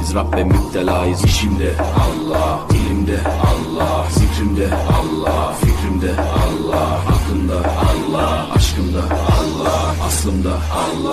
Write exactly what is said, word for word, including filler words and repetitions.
Biz Rabbe müptelayız. İşimde Allah, dilimde Allah, zikrimde Allah, fikrimde Allah, aklımda Allah, aşkımda Allah, aslımda Allah.